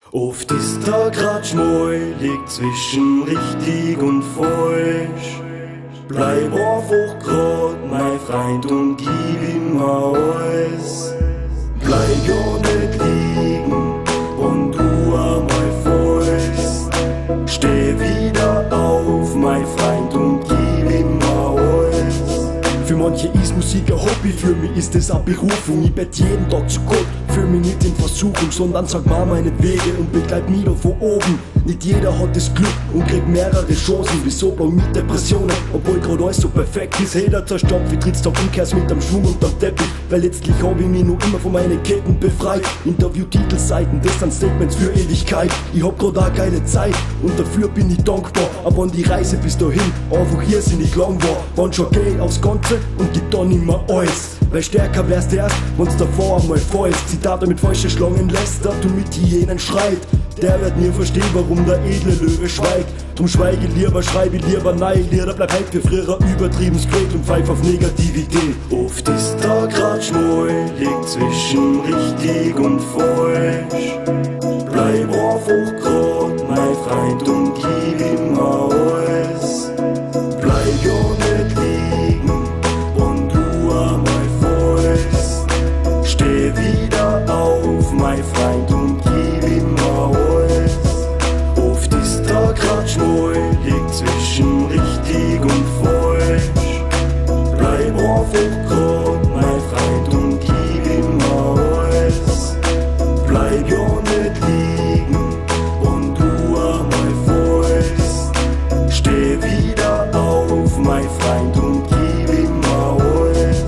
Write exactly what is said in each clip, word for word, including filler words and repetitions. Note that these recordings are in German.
Oft ist da grad Schmäu, liegt zwischen richtig und falsch. Bleib einfach grad, mein Freund, und gib ihm alles. Bleib ja nicht liegen, und du einmal fallst. Steh wieder auf, mein Freund, und gib ihm alles. Für manche ist Musik ein Hobby, für mich ist es eine Berufung. Ich bett jeden Tag zu Gott, für mich nicht in Versuchung, sondern sag mal meine Wege und begleit mich da von oben. Nicht jeder hat das Glück und kriegt mehrere Chancen. Wieso bei mit Depressionen, obwohl grad alles so perfekt ist. Jeder zerstampft wie Trittstag umkehrst mit am Schwung und am Teppich. Weil letztlich hab ich mich noch immer von meinen Ketten befreit. Interview-Titelseiten, das sind Statements für Ewigkeit. Ich hab grad eine geile Zeit und dafür bin ich dankbar. Aber an die Reise bis dahin, einfach hier sind ich lang war. Wann schon geh ich aufs Ganze und gib dann immer alles. Weil stärker wärst erst, wenn's davor einmal fällst. Zitate mit falschen Schlangen lästert und mit Hyänen schreit. Der wird nie verstehen, warum der edle Löwe schweigt. Drum schweige lieber, schreibe lieber nein Lieder, bleib halt für früher übertrieben straight und pfeif auf Negativität. Oft ist da grad Schmäu, liegt zwischen richtig und falsch. Bleib einfach grad, mein Freund, und gib ihm alles. Bleib ja nicht liegen, und du einmal fallst. Steh wieder auf, mein Freund, und gib ihm alles. Oft ist da grad Schmäu, liegt zwischen richtig und falsch. Bleib einfach grad, mein Freund, und gib ihm alles. Bleib ja nicht liegen, und du einmal fallst. Steh wieder auf, mein Freund, und gib ihm alles.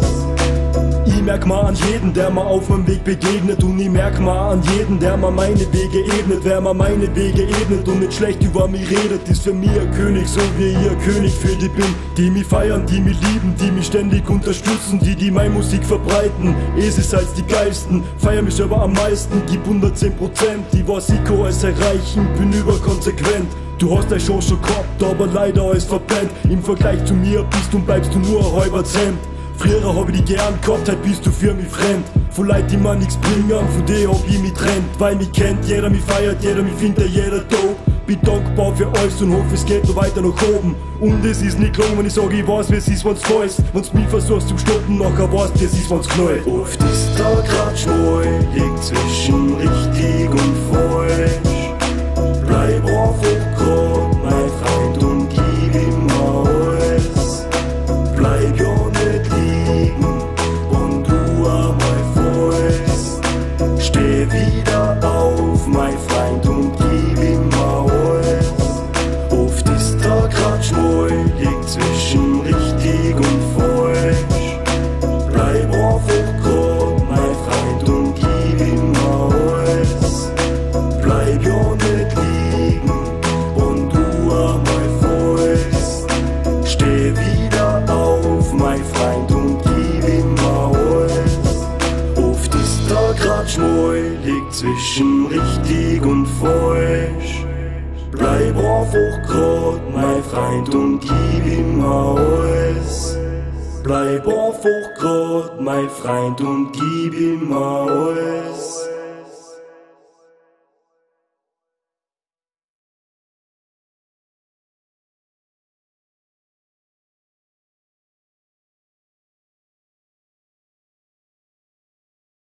Ich merk mal an jeden, der mir auf meinem Weg begegnet. Und ich merk mal an jeden, der mir meine Wege ebnet. Wer mir meine Wege ebnet und nicht schlecht über mich redet, ist für mich ein König, so wie ich ein König für die bin. Die mich feiern, die mich lieben, die mich ständig unterstützen, die, die meine Musik verbreiten. Es ist als die geilsten, feier mich selber am meisten, gib hundertzehn Prozent. Ich weiß, ich kann alles erreichen, bin überkonsequent. Du hast deine Chance schon gehabt, aber leider alles verpennt. Im Vergleich zu mir bist und bleibst du nur ein halber Cent. Früher hab ich dich gern gehabt, heute bist du für mich fremd. Von Leuten, die mir nichts bringen, von denen hab ich mich trennt. Weil mich kennt, jeder mich feiert, jeder mich findet, jeder dope. Bin dankbar für alles und hoffe, es geht noch weiter nach oben. Und es ist nicht gelungen, wenn ich sage, ich weiß, wie es ist, wenn's da ist. Wenn's mich versuchst zu stoppen, nachher weißt, wie es ist, wenn's knallt. Oft ist da grad Schmäu, liegt zwischen richtig und falsch. Bleib einfach grad, mein Freund, und gib ihm alles. Bleib ja nicht liegen, und du einmal fallst. Steh wieder auf, mein Freund, und gib ihm alles. Oft ist da grad Schmäu, liegt zwischen richtig und falsch. Bleib einfach grad, mein Freund, und gib ihm alles. Bleib ja nicht liegen, und du einmal fallst. Steh wieder auf, mein Freund, und gib ihm alles. Oft ist da grad Schmäu, liegt zwischen richtig und falsch. Bleib einfach grad, mein Freund, und gib ihm alles. Bleib einfach grad, mein Freund, und gib ihm alles.